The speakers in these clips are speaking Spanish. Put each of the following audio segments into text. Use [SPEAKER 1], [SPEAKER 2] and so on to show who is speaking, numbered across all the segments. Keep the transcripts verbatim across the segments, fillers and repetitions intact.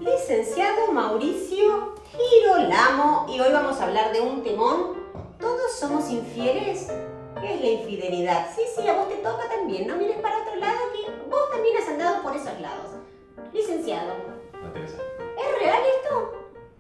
[SPEAKER 1] Licenciado Mauricio Girolamo, y hoy vamos a hablar de un temón. ¿Todos somos infieles? ¿Qué es la infidelidad? Sí, sí, a vos te toca también. No mires para otro lado, que vos también has andado por esos lados. Licenciado,
[SPEAKER 2] No, Teresa.
[SPEAKER 1] ¿es real esto?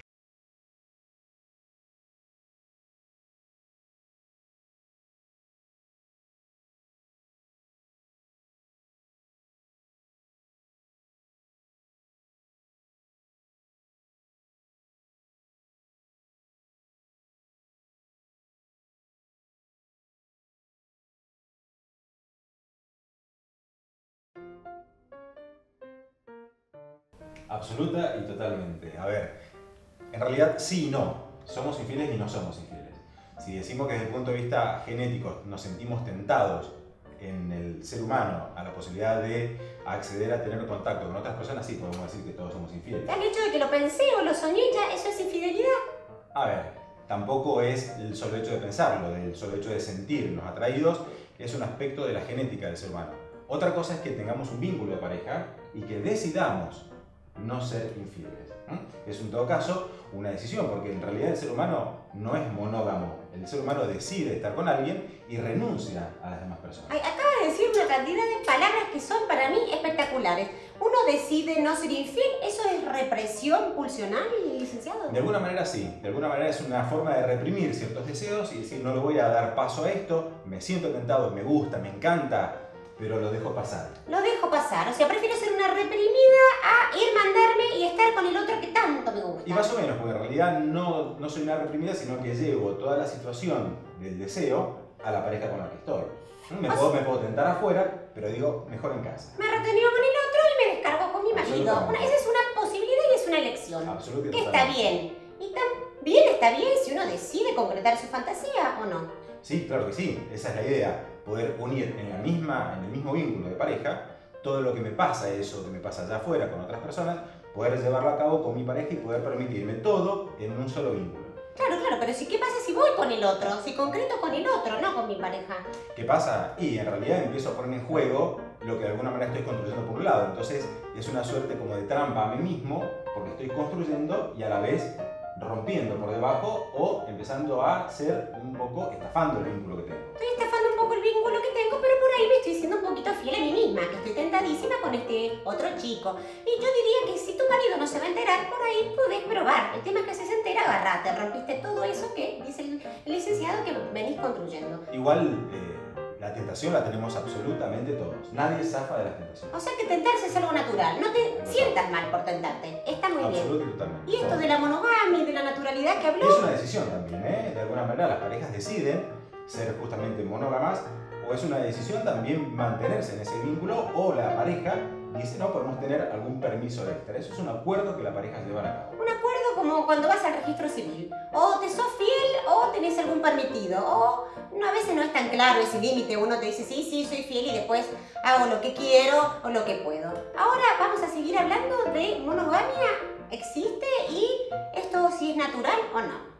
[SPEAKER 2] Absoluta y totalmente. A ver, en realidad sí y no. Somos infieles y no somos infieles. Si decimos que desde el punto de vista genético nos sentimos tentados en el ser humano a la posibilidad de acceder a tener contacto con otras personas, sí podemos decir que todos somos infieles.
[SPEAKER 1] ¿El hecho de que lo pensé o lo soñé ya, eso es infidelidad?
[SPEAKER 2] A ver, tampoco es el solo hecho de pensarlo, el solo hecho de sentirnos atraídos, es un aspecto de la genética del ser humano. Otra cosa es que tengamos un vínculo de pareja y que decidamos no ser infieles. ¿eh? Es en todo caso una decisión, porque en realidad el ser humano no es monógamo. El ser humano decide estar con alguien y renuncia a las demás personas.
[SPEAKER 1] Ay, acaba de decir una cantidad de palabras que son para mí espectaculares. Uno decide no ser infiel, ¿eso es represión pulsional, licenciado?
[SPEAKER 2] De alguna manera sí, de alguna manera es una forma de reprimir ciertos deseos y decir no le voy a dar paso a esto, me siento tentado, me gusta, me encanta, pero lo dejo pasar.
[SPEAKER 1] Lo dejo pasar, o sea, prefiero ser una reprimida a ir, mandarme y estar con el otro que tanto me gusta.
[SPEAKER 2] Y más o menos, porque en realidad no, no soy una reprimida, sino que llevo toda la situación del deseo a la pareja con la que estoy. Me puedo, me puedo tentar afuera, pero digo, mejor en casa.
[SPEAKER 1] Me he retenido con el otro y me descargo con mi marido. Una, esa es una posibilidad y es una elección.
[SPEAKER 2] Absolutamente.
[SPEAKER 1] Que está bien. Y también está bien si uno decide concretar su fantasía o no.
[SPEAKER 2] Sí, claro que sí. Esa es la idea. Poder unir en, la misma, en el mismo vínculo de pareja todo lo que me pasa, eso que me pasa allá afuera con otras personas, poder llevarlo a cabo con mi pareja y poder permitirme todo en un solo vínculo.
[SPEAKER 1] Claro, claro, pero si, ¿qué pasa si voy con el otro? Si concreto con el otro, no con mi pareja.
[SPEAKER 2] ¿Qué pasa? Y en realidad empiezo a poner en juego lo que de alguna manera estoy construyendo por un lado. Entonces es una suerte como de trampa a mí mismo, porque estoy construyendo y a la vez rompiendo por debajo o empezando a ser un poco estafando el vínculo que tengo.
[SPEAKER 1] Estoy estafando un poco el vínculo que tengo, pero por ahí me estoy siendo un poquito fiel a mí misma, que estoy tentadísima con este otro chico. Y yo diría que si tu marido no se va a enterar, por ahí podés probar. El tema es que si se entera, agarrate, rompiste todo eso que dice el licenciado que venís construyendo.
[SPEAKER 2] Igual eh, la tentación la tenemos absolutamente todos. Nadie zafa de la tentación.
[SPEAKER 1] O sea que tentarse es algo natural. No te
[SPEAKER 2] No,
[SPEAKER 1] sientas mal por tentarte. Está muy bien.
[SPEAKER 2] Absolutamente y totalmente.
[SPEAKER 1] Y esto de la monogamia y de la naturalidad que habló...
[SPEAKER 2] Es una decisión también, ¿eh? De alguna manera las parejas deciden ser justamente monógamas, o es una decisión también mantenerse en ese vínculo, o la pareja dice no, podemos tener algún permiso extra. Eso es un acuerdo que la pareja lleva a cabo.
[SPEAKER 1] Un acuerdo como cuando vas al registro civil. O te sos fiel o tenés algún permitido. O no, a veces no es tan claro ese límite. Uno te dice sí, sí, soy fiel y después hago lo que quiero o lo que puedo. Ahora vamos a seguir hablando de monogamia. ¿Existe? Y esto si es natural o no.